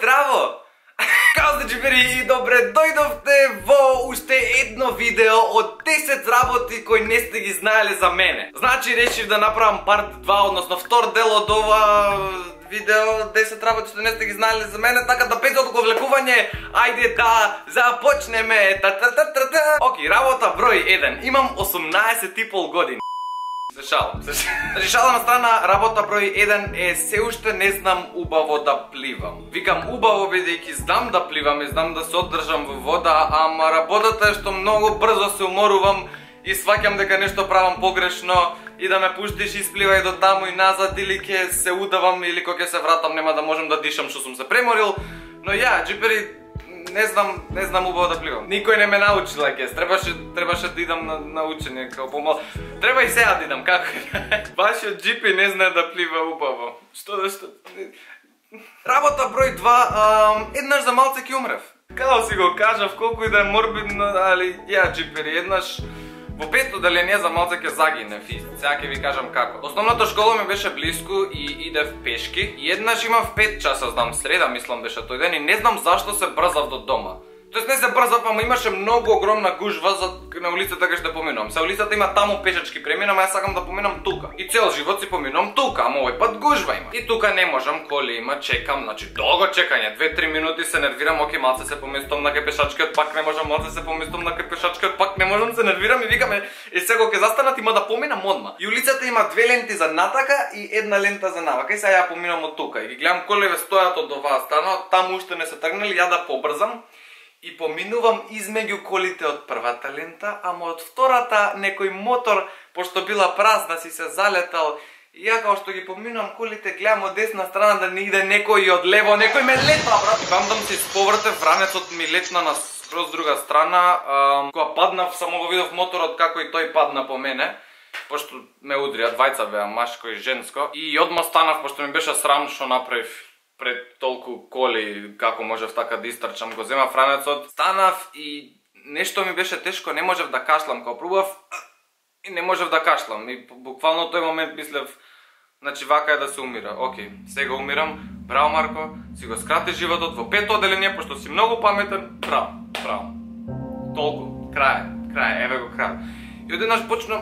Здраво! Као сте, джипери, и добре дојдовте во уште едно видео од 10 работи кои не сте ги знаеле за мене. Значи решив да направам парт 2, односно втор дел од ова видео 10 работи што не сте ги знаеле за мене, така да без одговлекување, ајде да започнеме. Окей, работа број 1. Имам 18,5 години. Се шалам на страна, работа број 1 е се уште не знам убаво да пливам. Викам убаво бидејќи знам да пливам и знам да се оддржам во вода, ама работата е што многу брзо се уморувам и сваќам дека нешто правам погрешно и да ме пуштиш испливај до таму и назад или ќе се удавам или кога ќе се вратам нема да можам да дишам што сум се преморил. Но ја, джипери, не знам убаво да пливам. Никој не ме научил, лаке. Требаше да идам на учење као помал. Треба и сега да идам, како? Вашиот джипи не знае да плива убаво. Што? Работа број 2, еднаш за малце ќе умрев. Као си го кажав, колку и да е морбидно, али ја джипери, еднаш во пето деление за малце ќе загинев и сега ќе ви кажам како. Основната школа ми беше близко и идев пешки и еднаш имав 5 часа, знам, среда мислам беше тој ден и не знам зашто се брзав до дома. Тоест не се брзав, ама имаше многу огромна гужва на улицата кај што поминувам. Се улицата има таму пешачки преминам, а јас сакам да поминам тука. И цел живот си поминувам тука, ама овој пат гужва има. И тука не можам, коли има, чекам, значи долго чекање, 2-3 минути се нервирам, оке малце се поместам на кај пешачкиот, пак не можам, малце се поместам на кај пешачкиот, пак не можам, се нервирам и викаме, сега ќе застанат има да поминам одма. И улицата има 2 ленти за натака и 1 лента за навака. И сега ја поминам од тука и ги гледам колеве стојат од оваа страна, таму уште не се тргнали, ја да побрзам. И поминувам измеѓу колите од првата лента, ама од втората некој мотор, пошто била празна, си се залетал. И ја као што ги поминувам колите, гледам од десна страна да не иде некој и од лево, некој ме летна, брат. И бам се исповртев, вранецот ми летна на скроз друга страна. Кога паднав, само го видов моторот како и тој падна по мене. Пошто ме удрија, двајца беа, машко и женско. И одма станав, пошто ми беше срам што направив пред толку коли, како можев така да истрчам, го земав ранецот, станав и нешто ми беше тешко, не можев да кашлам, као пробав и не можев да кашлам. И буквално тој момент мислев, значи вака е да се умира. Окей, сега умирам, браво Марко, си го скрати животот во пето оделение, пошто си многу паметен, браво. Толку, крај, еве го крај. И одеднаш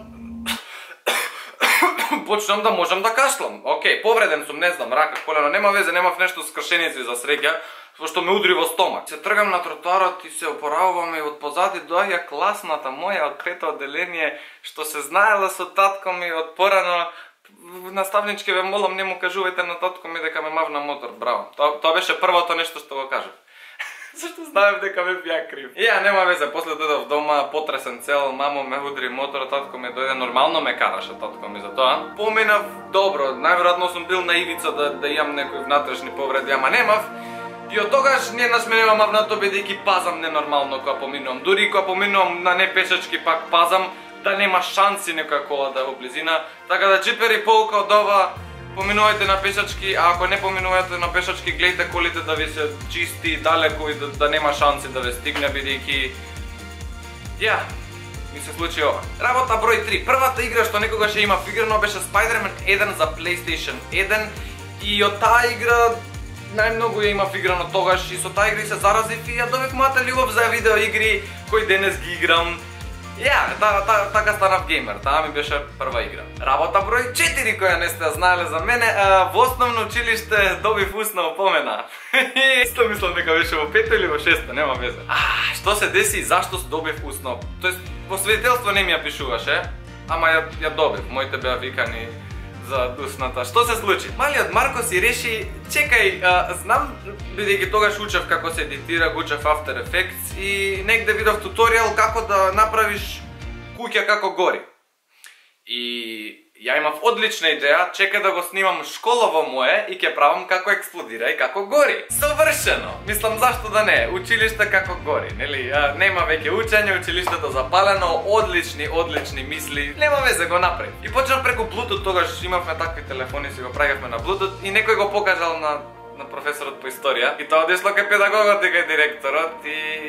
почнам да можам да кашлам. Окей, повреден сум, не знам, рака, колено, нема везе, немав нешто скршеници за среќа, што ме удри во стомак. Се тргам на тротоарот и се опоравувам и од позади доаѓа класната моја од пето оделение, што се знаела со татко ми од порано. Наставничке, ве молам, не му кажувајте на татко ми дека ме мавна мотор, браво. Тоа беше првото нешто што го кажав. Зашто знаев дека ме бија крив. И ја, нема везе, после дојдов дома, потресен цел, мамо ме удри мотор, татко ми дојде, нормално ме караше татко ми за тоа. Поминав добро, најверојатно сум бил на ивица да имам некои внатрешни повреди, ама немав. И од тогаш неднаш ме нема мавнато бидејќи пазам ненормално кога поминувам. Дури кога поминувам на непешачки пак пазам да нема шанси некоја кола да е во близина. Така да джипери, полука од ова, поминувајте на пешачки, а ако не поминувајте на пешачки, гледайте колите да ви се чисти далеко и да нема шанси да ве стигне, бидејќи ја, ми се случи ова. Работа број 3. Првата игра што некогаш ја имав играно беше Spider-Man 1 за PlayStation 1 и од таа игра најмногу ја имав играно тогаш и со таа игра се заразив и ја добив мојата љубов за видеоигри кои денес ги играм. Ја, така станав геймер, таа ми беше прва игра. Работа број 4 која не сте знаеле за мене, во основно училиште добив устна опомена. Исто мислам дека беше во 5 или во 6, нема везе. Што се деси и зашто добив устно? Тоест, во свидетелство не ми ја пишуваше, ама ја добив, моите беа викани за устната. Што се случи? Малиот Марко си реши, чекај, знам, бидејќи тогаш учев како се едитира, учев After Effects и негде видов туторијал како да направиш куќа како гори. И ја имав одлична идеја, чекај да го снимам школово мое и ќе правам како експлодира и како гори. Совршено! Мислам, зашто да не? Училиште како гори, нели? Нема веќе учење, училиштето запалено, одлични мисли. Нема везе, го направи. И почнав преку Bluetooth, тогаш имавме такви телефони, си го правихме на Bluetooth и некој го покажал на професорот по историја. И тоа одешло кај педагогот и кај директорот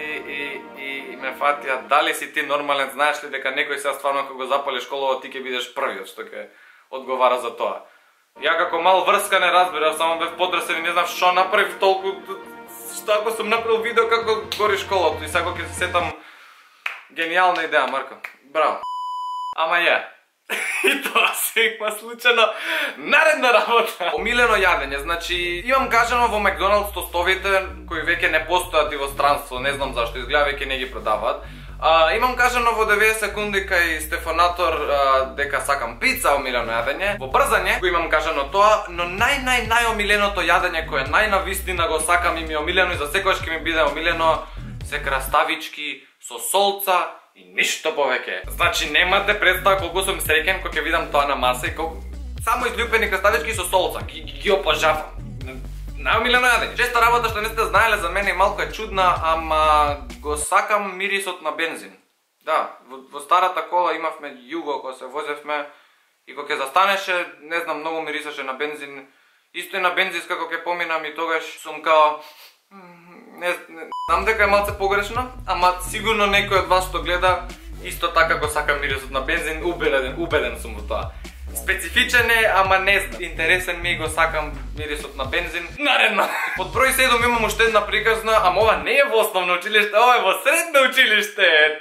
и ме фатија, дали си ти нормален, знаеш ли дека некој сега стварно кога го запали школово ти ќе бидеш првиот што ќе одговара за тоа. Ја како мал врска не разбирав, само бев потресен и не знам што направив толку Што ако сум направил видео како гори школото и сега ќе се сетам гениална идеја, Марко. Браво. Ама ја. И тоа се има случајно наредна работа. Омилено јадење, значи имам кажано во Макдоналдс тостовите кои веќе не постојат и во странство, не знам зашто, изгледа веќе не ги продаваат. Имам кажано во 90 секунди кај Стефанатор дека сакам пица, омилено јадење. Во брзање го имам кажано тоа, но најомиленото јадење кое најнавистина го сакам и ми е омилено и за секојаш ќе ми биде омилено се краставички со солца и ништо повеќе. Значи немате представа колку сум среќен кога ќе видам тоа на маса и колку само изљупени краставички со солца, ги опожавам. Најомилено јадење. Честа работа што не сте знаеле за мене малку е чудна, ама го сакам мирисот на бензин. Да, во старата кола имавме југо кога се возевме и кога ќе застанеше, не знам, многу мирисаше на бензин. Исто и на бензинска кога ќе поминам и тогаш сум као не знам дека е малце погрешно, ама сигурно некој од вас што гледа исто така го сака мирисот на бензин, убеден сум во тоа. Специфичен е, ама не знам. Интересен ми и го сакам мирисот на бензин. Наредно! Под број 7 имам уште една приказна, ама ова не е во основно училиште, ова е во средно училиште.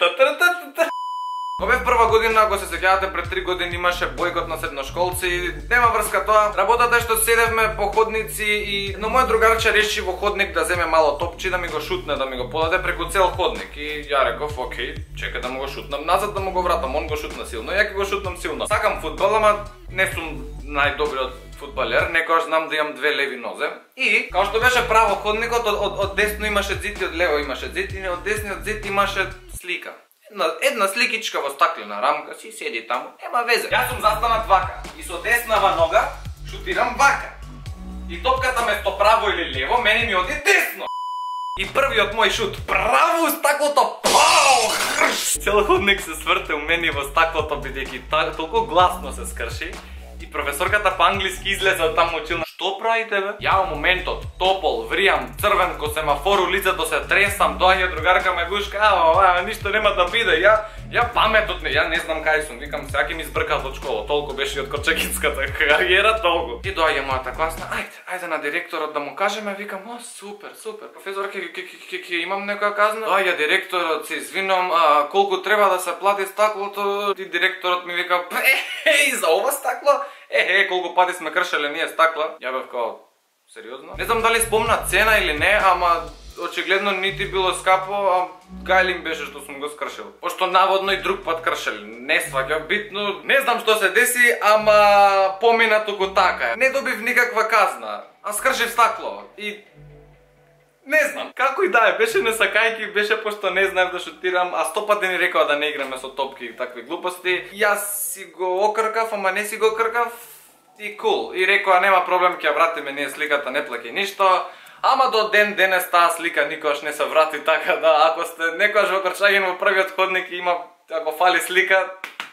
Кога бев прва година, ако се сеќавате, пред 3 години имаше бојкот на средношколци. Нема врска тоа. Работата е што седевме по ходници и но мој другарче реши во ходник да земе мало топче да ми го шутне, да ми го подаде преку цел ходник. И ја реков, окей, чекај да му го шутнам назад, да му го вратам. Он го шутна силно, ја ќе го шутнам силно. Сакам фудбал, ама не сум најдобриот фудбалер, некогаш знам да имам две леви нозе. И, као што беше право ходникот, од десно имаше зид и од лево имаше зид и од десниот зид имаше слика. Една сликичка во стаклена рамка си седи таму, нема везе. Јас сум застанат вака и со деснава нога шутирам вака. И топката место право или лево, мене ми оди десно. И првиот мој шут, право у стаклото, пау! Цел ходник се сврте у мене во стаклото, бидејќи толку гласно се скрши. И професорката по англиски излезе од таму училна. Што правите бе? Ја во моментот топол, вријам, црвен ко семафор, лицето се тресам, доаѓа другарка ме гушка, ништо нема да биде. Ја паметот не, ја не знам кај сум, викам сега ќе ми избркаат од школа, толку беше и од корчекинската кариера, толку. И доаѓа мојата класна, ајде на директорот да му кажеме, викам, супер, професор, ќе имам некоја казна. Доаѓа директорот, се извинувам, колку треба да се плати стаклото, и директорот ми вика, за ова стакло? Колку пати сме кршеле ние стакла. Ја бев као, сериозно? Не знам дали спомна цена или не, ама очигледно нити било скапо, а гајлим беше што сум го скршил. Пошто наводно и друг пат кршели. Не сваќа, битно, не знам што се деси, ама помина туку така. Не добив никаква казна, а скршив стакло. И не знам, како и да е, беше несакајки, беше пошто не знаев да шутирам, а 100 пати ни рекоа да не играме со топки и такви глупости. Јас си го окркав, ама не си го окркав и кул. И рекоа нема проблем, ќе ја вратиме ние сликата, не плаќи ништо. Ама до ден денес таа слика никогаш не се врати, така да ако сте некогаш во Крчагин во првиот ходник и има, ако фали слика,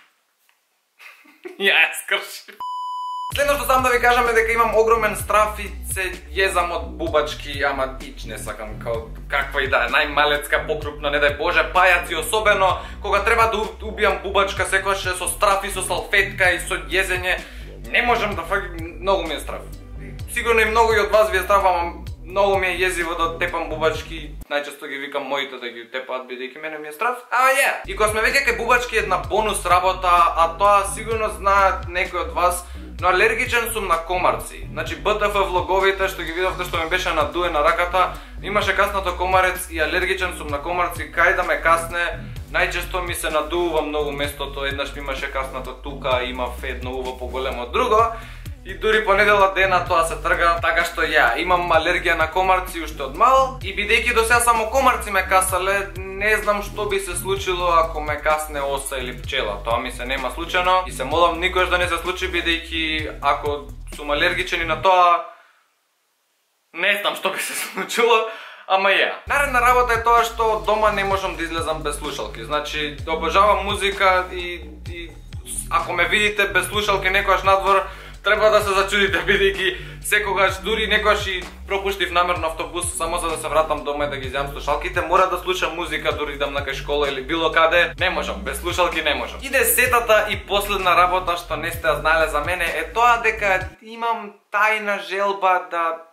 ја скрши. Следно што сам да ви кажам е дека имам огромен страф и се језам од бубачки, ама ич не сакам, каква и да е, најмалецка, покрупна, не дај Боже, пајаци, особено кога треба да убијам бубачка, секојаш со страф и со салфетка и со језење, не можам да фаќам, многу ми е страф. Сигурно и многу и од вас ви е страф, ама многу ми е језиво да тепам бубачки, најчесто ги викам моите да ги тепаат бидејќи мене ми е страф. И кога сме веќе кај бубачки една бонус работа, а тоа сигурно знаат некои од вас, но алергичен сум на комарци. Значи БТФ влоговите што ги видовте што ми беше надуена раката, имаше каснато комарец и алергичен сум на комарци, кај да ме касне, најчесто ми се надува многу местото, еднаш ми имаше каснато тука, има едно уво поголемо од друго. И дури понедела дена тоа се трга, така што ја имам алергија на комарци уште од мал и бидејќи до сега само комарци ме касале, не знам што би се случило ако ме касне оса или пчела. Тоа ми се нема случајно и се молам никош да не се случи бидејќи ако сум алергичен и на тоа, не знам што би се случило. Ама ја. Наредна работа е тоа што од дома не можам да излезам без слушалки. Значи, обожавам музика и ако ме видите без слушалки некојаш надвор, треба да се зачудите, бидејќи секогаш, дури некогаш и пропуштив намерно автобус само за да се вратам дома и да ги земам слушалките, мора да слушам музика дури идам на кај школа или било каде, не можам, без слушалки не можам. И десетата и последна работа што не сте знаеле за мене е тоа дека имам тајна желба да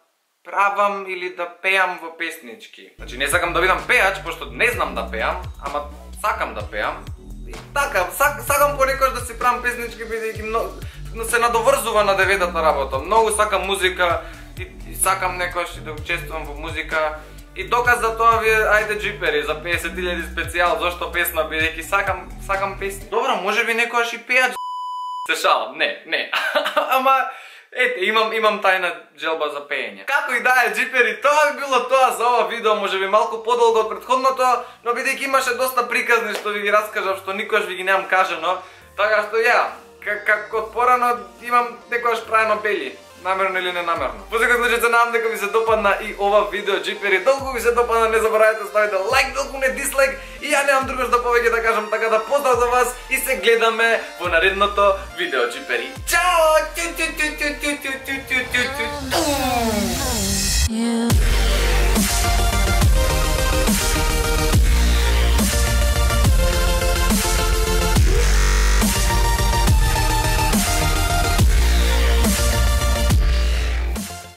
правам или да пеам во песнички. Значи не сакам да бидам пеач, пошто не знам да пеам, ама сакам да пеам. И така, сакам понекогаш да си правам песнички, бидејќи се надоврзува на деветата работа. Многу сакам музика и сакам некојаш да учествувам во музика. И доказ за тоа ви ајде джипери за 50.000 специјал, зошто песна, бидејќи сакам песни. Добро, можеби некојаш и пеач. Се шалам, не. Ама ете, имам тајна желба за пеење. Како и да е, джипери, тоа би било тоа за ова видео, можеби малку подолго од претходното, но бидејќи имаше доста приказни што ви ги раскажав, што никош ви ги немам кажано, така што ја, како од порано имам некојаш правено бели. Намерно или ненамерно. Во секој случај се надам дека ви се допадна и ова видео, джипери. Долго ви се допадна, не заборавајте да ставите лайк, долго не дислайк. И ја немам друго што повеќе да кажам, така да поздрав за вас и се гледаме во наредното видео, джипери. Чао!